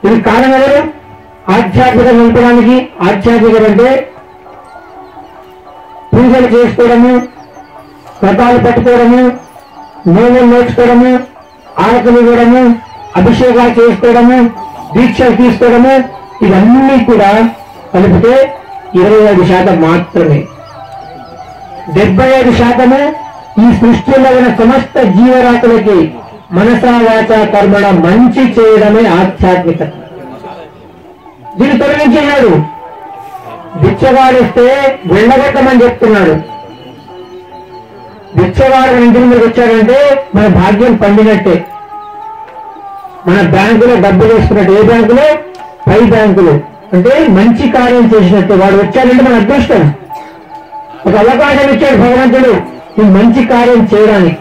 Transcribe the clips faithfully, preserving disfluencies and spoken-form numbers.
ఇది కారణం ఎవరు? ఆధ్యాత్మిక నింపడానికి. ఆధ్యాత్మికం అంటే పూజలు చేసుకోవడము, వ్రతాలు పట్టుకోవడము, నోములు నేర్చుకోవడము, ఆరతులు ఇవ్వడము, అభిషేకాలు చేసుకోవడము, దీక్షలు తీసుకోవడము, ఇవన్నీ కూడా కలిపితే ఇరవై ఐదు శాతం మాత్రమే. డెబ్బై ఐదు శాతము ఈ సృష్టిలో ఉన్న సమస్త జీవరాశులకి మనసా వాచ కర్మణ మంచి చేయడమే ఆధ్యాత్మికత. దీన్ని తొలగించేవాడు. బిచ్చగాడిస్తే వెళ్ళగొట్టమని చెప్తున్నాడు. బిచ్చగాడు ఇంటి ముందుకు వచ్చాడంటే మన భాగ్యం పండినట్టే, మన బ్యాంకులో డబ్బు వేసుకున్నట్టు. ఏ బ్యాంకులో? పై బ్యాంకులు. అంటే మంచి కార్యం చేసినట్టు. వాడు వచ్చాడంటే మన అదృష్టం. ఒక అవకాశం ఇచ్చాడు భగవంతుడు ఈ మంచి కార్యం చేయడానికి.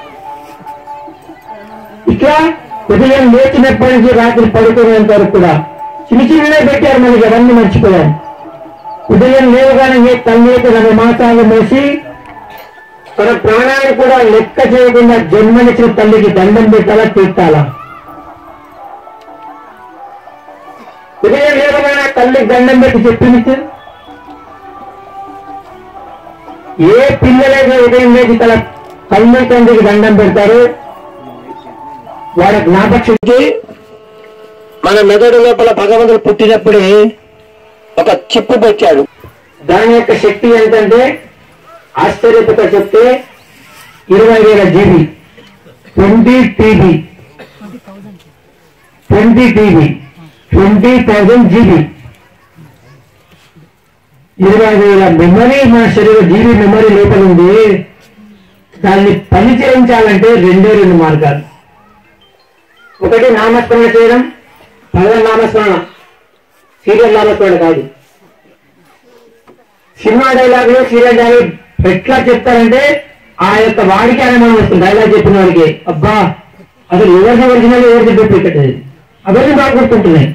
ఇట్లా ఉదయం లేచినప్పటి నుంచి రాత్రి పడుకునేంత వరకు కూడా చిన్న చిన్ననే పెట్టారు మనకి, అవన్నీ మర్చిపోయారు. ఉదయం లేవగానే ఏ తల్లి నలభై మాసాలు మోసి తన ప్రాణాన్ని కూడా లెక్క చేయకుండా జన్మనిచ్చిన తల్లికి దండం పెట్టాలా, తీర్చాలా? ఉదయం లేవగానే తల్లికి దండం పెట్టి చెప్పింది. ఏ పిల్లలైతే ఉదయం లేచి తన తల్లి తండ్రికి దండం పెడతారు వారి జ్ఞాపకశక్తి. మన మెదడు లోపల భగవంతుడు పుట్టినప్పుడే ఒక చిప్పు పెట్టాడు. దాని యొక్క శక్తి ఏంటంటే ఆశ్చర్యపత చెప్తే ఇరవై వేల GB, twenty TB, twenty TB, twenty thousand GB, ఇరవై వేల మెమరీ మన శరీర జీబీ మెమరీ లోపల ఉంది. దాన్ని పనిచేయించాలంటే రెండే రెండు మార్గాలు. ఒకటి నామస్మరణ చేయడం, భగవన్ నామస్మరణ, సీరియల్ నామస్మరణ కాదు. సినిమా డైలాగులు సీరియల్ డైలాగ్ ఎట్లా చెప్తారంటే ఆ యొక్క వాడికి అనుమానం వస్తుంది. డైలాగ్ చెప్పిన వాడికి అబ్బా అసలు ఎవరిది ఒరిజినల్ ఎవరిది డూప్లికేట్ అది అవన్నీ బాగా గుర్తుంటున్నాయి.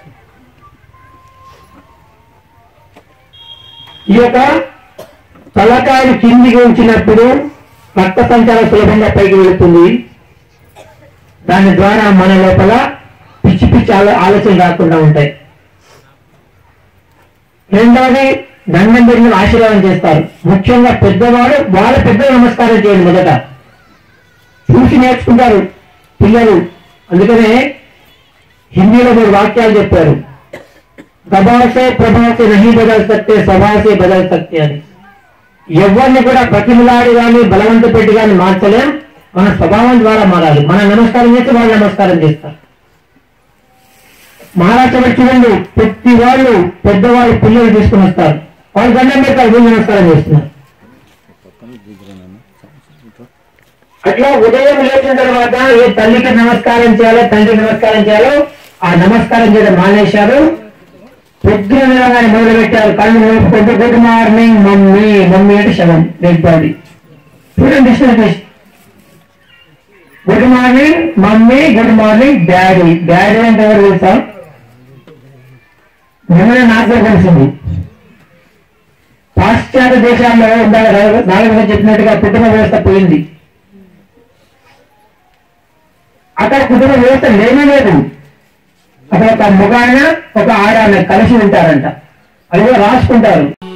ఈ యొక్క తలకాయలు కిందికి ఉంచినప్పుడు రక్త సంచారం సులభంగా పైకి వెళుతుంది. దాని ద్వారా మన లోపల పిచ్చి పిచ్చి ఆలోచన రాకుండా ఉంటాయి. రెండవది దండం పెట్టిన ఆశీర్వాదం చేస్తారు. ముఖ్యంగా పెద్దవాడు వాళ్ళ పెద్ద నమస్కారం చేయండి. మొదట చూసి నేర్చుకుంటారు పిల్లలు. అందుకనే హిందీలో మూడు వాక్యాలు చెప్పారు. దబాసే ప్రభాసే నహి బదల్ సక్తే సభాసే బదల్ సక్తే అని. ఎవరిని కూడా ప్రతిమలాడి కానీ బలవంత పెట్టి కానీ మార్చలేం. మన స్వభావం ద్వారా మారాలి. మన నమస్కారం చేస్తే వాళ్ళు నమస్కారం చేస్తారు. మహారాష్ట్ర చూడండి, ప్రతి వాళ్ళు పెద్దవాళ్ళు పిల్లలు తీసుకుని వస్తారు. వాళ్ళు దండం పెడతారు, వీళ్ళు నమస్కారం చేస్తున్నారు. అట్లా ఉదయం లేచిన తర్వాత ఏ తల్లికి నమస్కారం చేయాలో, తండ్రికి నమస్కారం చేయాలో ఆ నమస్కారం చేయడం మానేశారు. పొద్దున నిలగానే మొదలు పెట్టారు. కళ్ళు మొదలు గుడ్ మార్నింగ్ మమ్మీ. మమ్మీ అంటే శవం, డెడ్ బాడీ. చూడండి, good morning mummy, good morning daddy. Daddy అంటే ఎవరు తెలుసా? నిన్న నాకు తెలిసింది. పాశ్చాత్య దేశాల్లో నాలుగు చెప్పినట్టుగా కుటుంబ వ్యవస్థ పోయింది. అక్కడ కుటుంబ వ్యవస్థ లేనే లేదు. అక్కడ ఒక మగాయన ఒక ఆడాయన కలిసి ఉంటారంట. అది కూడా రాసుకుంటారు.